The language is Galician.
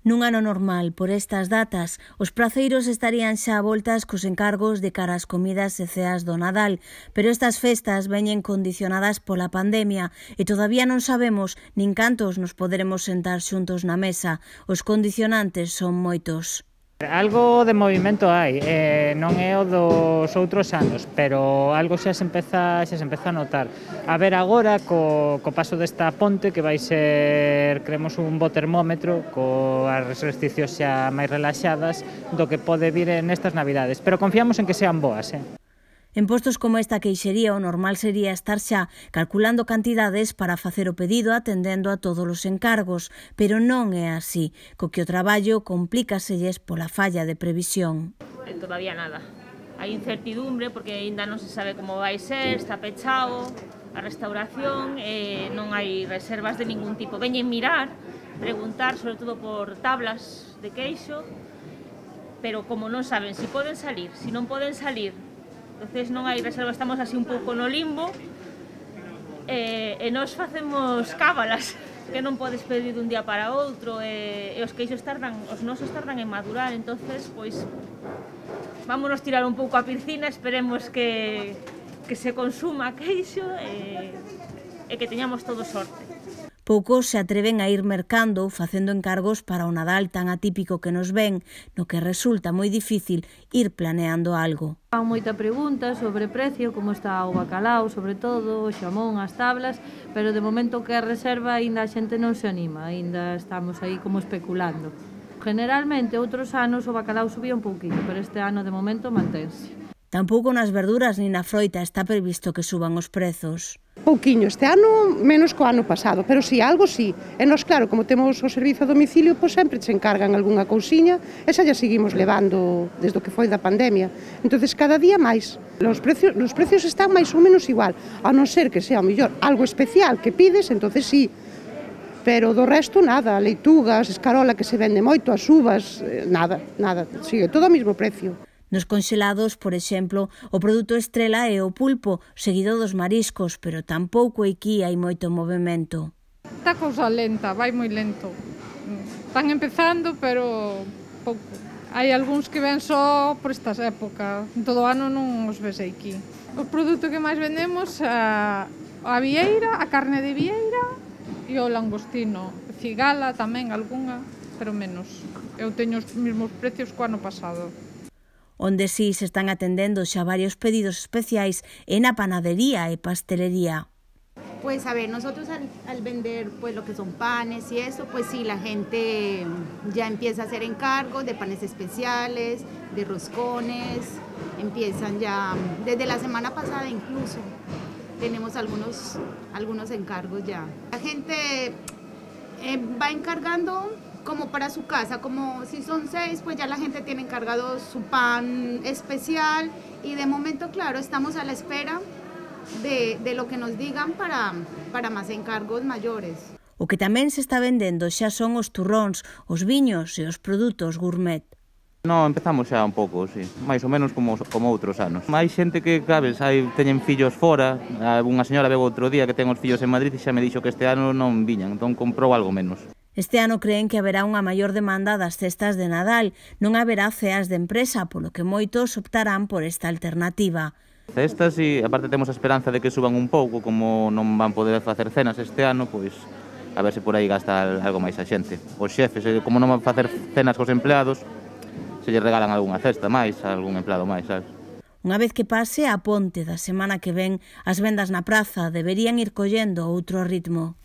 Nun ano normal, por estas datas, os praceiros estarían xa a voltas cos encargos de cara ás comidas e ceas do Nadal, pero estas festas veñen condicionadas pola pandemia e todavía non sabemos nin cantos nos poderemos sentar xuntos na mesa. Os condicionantes son moitos. Algo de movimento hai, non é o dos outros anos, pero algo xa se empeza a notar. A ver agora, co paso desta ponte, que vai ser, creemos, un bo termómetro, coas restricións xa máis relaxadas, do que pode vir nestas Navidades. Pero confiamos en que sean boas, En postos como esta queixería, o normal sería estar xa calculando cantidades para facer o pedido atendendo a todos os encargos, pero non é así, co que o traballo complícaselles pola falla de previsión. Todavía nada. Hai incertidumbre porque aínda non se sabe como vai ser, está pechado a restauración, non hai reservas de ningún tipo. Veñen mirar, preguntar, sobre todo por tablas de queixo, pero como non saben se poden salir, se non poden salir, entonces non hai reserva, estamos así un pouco no limbo e nós facemos cábalas que non podes pedir dun día para outro e os queixos os nosos tardan en madurar, entonces pois vámonos tirar un pouco a piscina, esperemos que se consuma queixo e que teñamos todo sorte. Poucos se atreven a ir mercando facendo encargos para o Nadal tan atípico que nos ven, no que resulta moi difícil ir planeando algo. Há moita pregunta sobre precio, como está o bacalao, sobre todo, o xamón, as tablas, pero de momento que a reserva aínda a xente non se anima, aínda estamos aí como especulando. Generalmente, outros anos o bacalao subía un pouquinho, pero este ano de momento mantense. Tampouco nas verduras nin na froita está previsto que suban os prezos. Pouquiño, este ano menos co ano pasado, pero si, algo si. E nós, claro, como temos o servizo a domicilio, pois sempre se encargan algunha cousiña e xa ya seguimos levando desde o que foi da pandemia. Entonces, cada día máis. Os precios están máis ou menos igual, a non ser que sea, ao mellor, algo especial que pides, entonces sí. Pero do resto, nada. Leitugas, escarola que se vende moito, as uvas, nada. Sigue todo o mesmo precio. Nos conxelados, por exemplo, o produto estrela é o pulpo, seguido dos mariscos, pero tampouco aquí hai moito movimento. Está cousa lenta, vai moi lento. Están empezando, pero pouco. Hai algúns que ven só por estas épocas. Todo o ano non os ves aquí. O produto que máis vendemos a vieira, a carne de vieira e o langostino. Cigala tamén, algunha, pero menos. Eu teño os mesmos precios co ano pasado. Onde sí se están atendendo xa varios pedidos especiais é na panadería e pastelería. Pues a ver, nosotros al vender pues lo que son panes y eso, pues sí, la gente ya empieza a hacer encargos de panes especiales, de roscones, empiezan ya, desde la semana pasada incluso, tenemos algunos encargos ya. La gente va encargando como para su casa, como si son 6, pues ya la gente tiene encargado su pan especial y de momento, claro, estamos a la espera de lo que nos digan para máis encargos maiores. O que tamén se está vendendo xa son os turróns, os viños e os produtos gourmet. Non, empezamos xa un pouco, sí, máis ou menos como outros anos. Hai xente que, sabes, teñen fillos fora, unha señora veu outro día que ten os fillos en Madrid e xa me dixo que este ano non viñan, entón comprou algo menos. Este ano creen que haberá unha maior demanda das cestas de Nadal, non haberá ceas de empresa, polo que moitos optarán por esta alternativa. Cestas, e aparte temos a esperanza de que suban un pouco, como non van poder facer cenas este ano, pois a ver se por aí gasta algo máis a xente. Os xefes, como non van facer cenas cos empleados, se lle regalan algunha cesta máis, a algún empleado máis, sabes? Unha vez que pase a ponte da semana que ven, as vendas na praza deberían ir collendo outro ritmo.